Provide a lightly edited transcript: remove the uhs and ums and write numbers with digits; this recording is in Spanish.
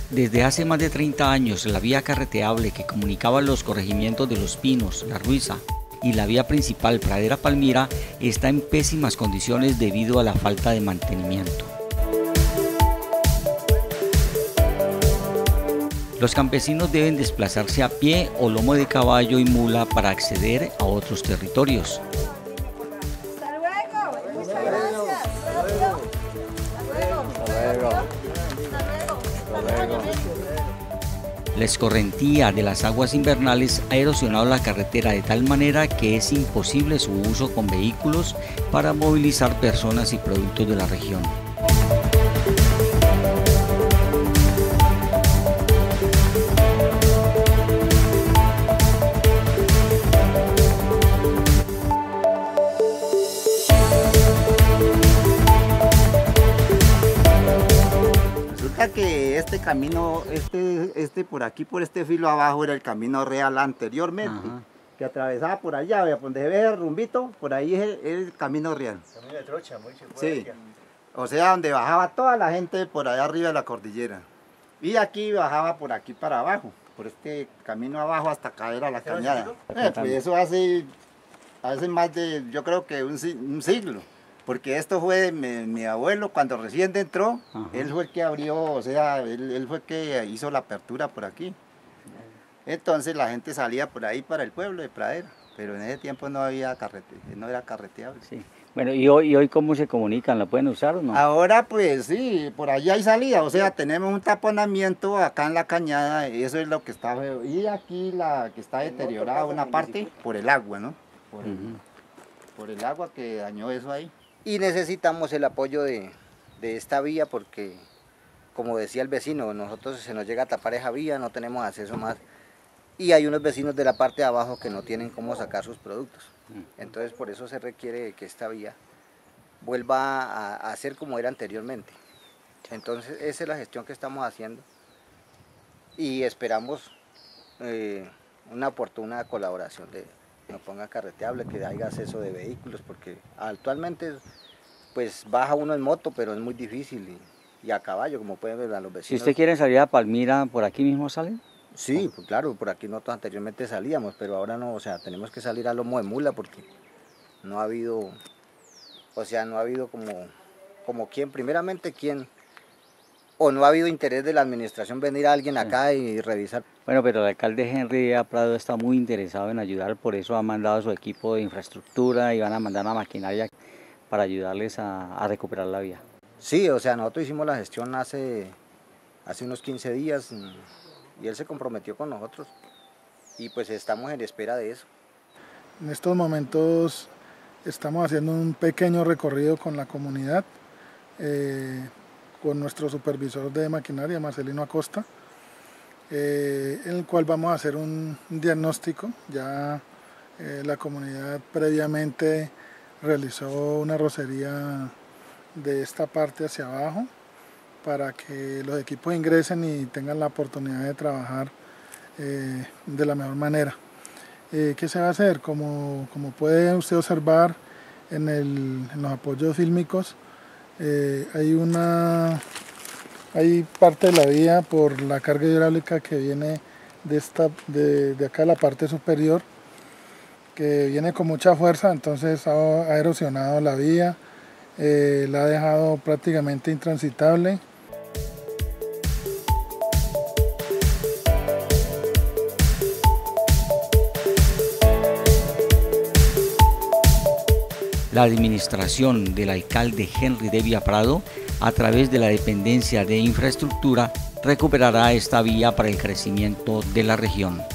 Desde hace más de 30 años, la vía carreteable que comunicaba los corregimientos de Los Pinos, La Ruiza y la vía principal Pradera-Palmira está en pésimas condiciones debido a la falta de mantenimiento. Los campesinos deben desplazarse a pie o lomo de caballo y mula para acceder a otros territorios. Hasta luego. Muchas gracias. Hasta luego. La escorrentía de las aguas invernales ha erosionado la carretera de tal manera que es imposible su uso con vehículos para movilizar personas y productos de la región. Que este camino, por aquí, por este filo abajo, era el camino real anteriormente. Ajá. Que atravesaba por allá, vea, donde se ve el rumbito, por ahí es el camino real. Camino de trocha, muy sí. O sea, donde bajaba toda la gente por allá arriba de la cordillera. Y aquí bajaba por aquí para abajo, por este camino abajo hasta caer a la cañada. Pues eso hace más de, yo creo que un siglo. Porque esto fue mi abuelo cuando recién entró. Ajá. Él fue el que abrió, o sea, él fue el que hizo la apertura por aquí. Entonces la gente salía por ahí para el pueblo de Pradera, pero en ese tiempo no había no era carreteable. Sí. Bueno, ¿y hoy cómo se comunican? ¿La pueden usar o no? Ahora pues sí, por allá hay salida, o sea, tenemos un taponamiento acá en la cañada, eso es lo que está feo. Y aquí la que está deteriorada una parte por el agua, ¿no? Por el agua que dañó eso ahí. Y necesitamos el apoyo de esta vía porque, como decía el vecino, nosotros se nos llega a tapar esa vía, no tenemos acceso más. Y hay unos vecinos de la parte de abajo que no tienen cómo sacar sus productos. Entonces por eso se requiere que esta vía vuelva a ser como era anteriormente. Entonces esa es la gestión que estamos haciendo y esperamos una oportuna colaboración de que nos ponga carreteable, que haya acceso de vehículos, porque actualmente pues baja uno en moto, pero es muy difícil y a caballo, como pueden ver a los vecinos. Si usted quiere salir a Palmira, ¿por aquí mismo salen? Sí, pues claro, por aquí nosotros anteriormente salíamos, pero ahora no, o sea, tenemos que salir a lomo de mula porque no ha habido, o sea, no ha habido como quién, primeramente quién, o no ha habido interés de la administración venir a alguien acá y revisar. Bueno, pero el alcalde Henry Devia Prado está muy interesado en ayudar, por eso ha mandado a su equipo de infraestructura y van a mandar una maquinaria para ayudarles a recuperar la vía. Sí, o sea, nosotros hicimos la gestión hace unos 15 días y él se comprometió con nosotros y pues estamos en espera de eso. En estos momentos estamos haciendo un pequeño recorrido con la comunidad, con nuestro supervisor de maquinaria, Marcelino Acosta, en el cual vamos a hacer un diagnóstico. Ya la comunidad previamente realizó una rocería de esta parte hacia abajo para que los equipos ingresen y tengan la oportunidad de trabajar de la mejor manera. ¿Qué se va a hacer? Como puede usted observar en los apoyos fílmicos, hay parte de la vía por la carga hidráulica que viene de acá a la parte superior, que viene con mucha fuerza, entonces ha erosionado la vía, la ha dejado prácticamente intransitable. La administración del alcalde Henry Devia Prado, a través de la dependencia de infraestructura, recuperará esta vía para el crecimiento de la región.